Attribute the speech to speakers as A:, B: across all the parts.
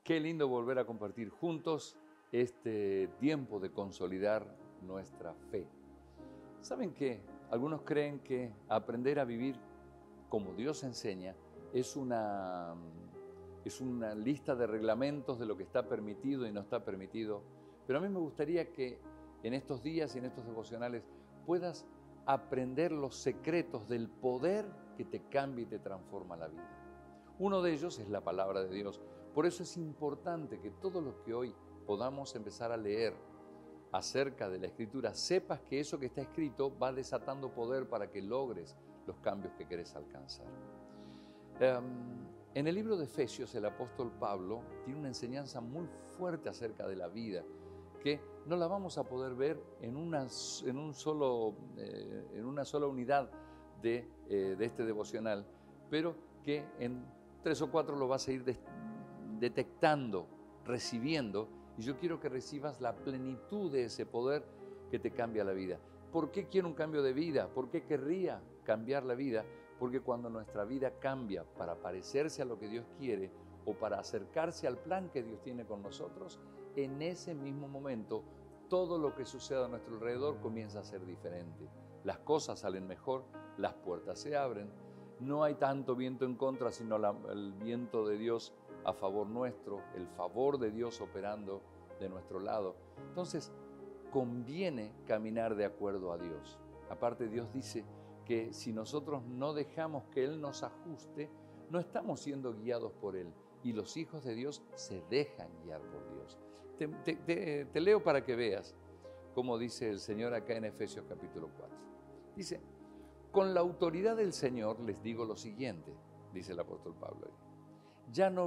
A: Qué lindo volver a compartir juntos este tiempo de consolidar nuestra fe. ¿Saben qué? Algunos creen que aprender a vivir como Dios enseña es una lista de reglamentos de lo que está permitido y no está permitido. Pero a mí me gustaría que en estos días y en estos devocionales puedas aprender los secretos del poder que te cambia y te transforma la vida. Uno de ellos es la palabra de Dios. Por eso es importante que todo lo que hoy podamos empezar a leer acerca de la Escritura, sepas que eso que está escrito va desatando poder para que logres los cambios que querés alcanzar. En el libro de Efesios, el apóstol Pablo tiene una enseñanza muy fuerte acerca de la vida, que no la vamos a poder ver en una sola unidad de este devocional, pero que en 3 o 4 lo vas a ir detectando, recibiendo, y yo quiero que recibas la plenitud de ese poder que te cambia la vida. ¿Por qué quiero un cambio de vida? ¿Por qué querría cambiar la vida? Porque cuando nuestra vida cambia para parecerse a lo que Dios quiere o para acercarse al plan que Dios tiene con nosotros, en ese mismo momento todo lo que sucede a nuestro alrededor comienza a ser diferente. Las cosas salen mejor, las puertas se abren, no hay tanto viento en contra, sino el viento de Dios a favor nuestro, el favor de Dios operando de nuestro lado. Entonces, conviene caminar de acuerdo a Dios. Aparte, Dios dice que si nosotros no dejamos que Él nos ajuste, no estamos siendo guiados por Él. Y los hijos de Dios se dejan guiar por Dios. Te leo para que veas cómo dice el Señor acá en Efesios capítulo 4. Dice: con la autoridad del Señor les digo lo siguiente, dice el apóstol Pablo ahí. Ya no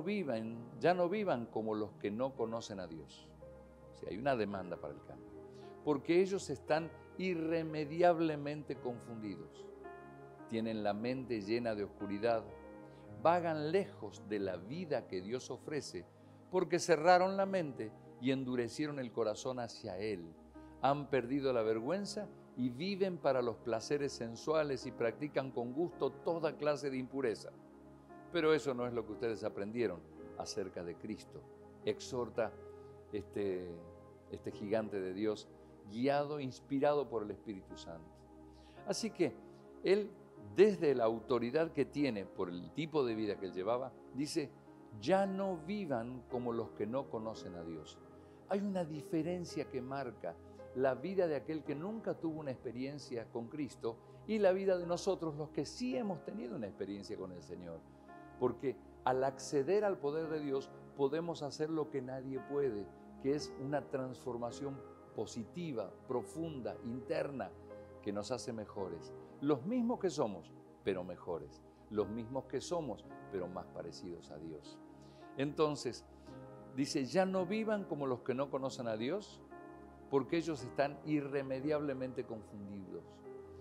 A: vivan como los que no conocen a Dios. O sea, hay una demanda para el cambio. Porque ellos están irremediablemente confundidos. Tienen la mente llena de oscuridad. Vagan lejos de la vida que Dios ofrece porque cerraron la mente y endurecieron el corazón hacia Él. Han perdido la vergüenza y viven para los placeres sensuales y practican con gusto toda clase de impureza. Pero eso no es lo que ustedes aprendieron acerca de Cristo. Exhorta este gigante de Dios, guiado, inspirado por el Espíritu Santo. Así que él, desde la autoridad que tiene por el tipo de vida que él llevaba, dice: ya no vivan como los que no conocen a Dios. Hay una diferencia que marca la vida de aquel que nunca tuvo una experiencia con Cristo y la vida de nosotros, los que sí hemos tenido una experiencia con el Señor. Porque al acceder al poder de Dios podemos hacer lo que nadie puede, que es una transformación positiva, profunda, interna, que nos hace mejores. Los mismos que somos, pero mejores. Los mismos que somos, pero más parecidos a Dios. Entonces, dice: ya no vivan como los que no conocen a Dios, porque ellos están irremediablemente confundidos.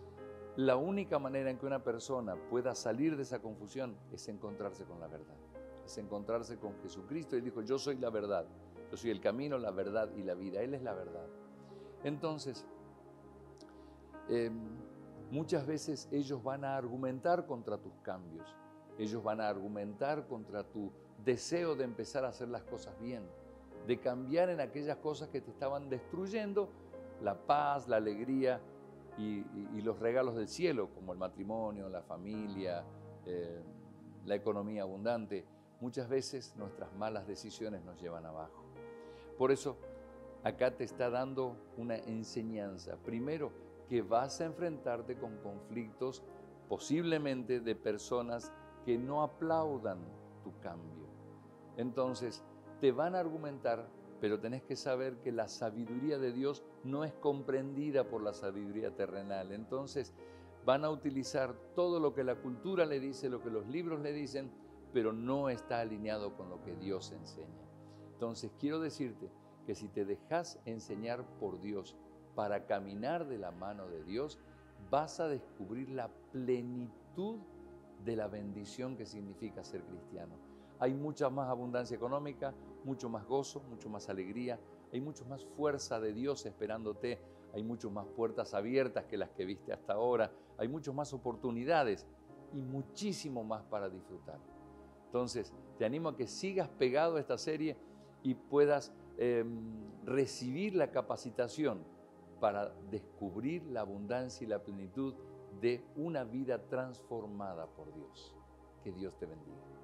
A: La única manera en que una persona pueda salir de esa confusión es encontrarse con la verdad, es encontrarse con Jesucristo. Él dijo: yo soy la verdad, yo soy el camino, la verdad y la vida. Él es la verdad. Entonces, muchas veces ellos van a argumentar contra tus cambios, ellos van a argumentar contra tu deseo de empezar a hacer las cosas bien, de cambiar en aquellas cosas que te estaban destruyendo la paz, la alegría y los regalos del cielo, como el matrimonio, la familia, la economía abundante. Muchas veces nuestras malas decisiones nos llevan abajo. Por eso, acá te está dando una enseñanza. Primero, que vas a enfrentarte con conflictos posiblemente de personas que no aplaudan tu cambio. Entonces, te van a argumentar, pero tenés que saber que la sabiduría de Dios no es comprendida por la sabiduría terrenal. Entonces, van a utilizar todo lo que la cultura le dice, lo que los libros le dicen, pero no está alineado con lo que Dios enseña. Entonces, quiero decirte que si te dejas enseñar por Dios para caminar de la mano de Dios, vas a descubrir la plenitud de la bendición que significa ser cristiano. Hay mucha más abundancia económica, mucho más gozo, mucho más alegría, hay mucho más fuerza de Dios esperándote, hay mucho más puertas abiertas que las que viste hasta ahora, hay muchas más oportunidades y muchísimo más para disfrutar. Entonces, te animo a que sigas pegado a esta serie y puedas recibir la capacitación para descubrir la abundancia y la plenitud de una vida transformada por Dios. Que Dios te bendiga.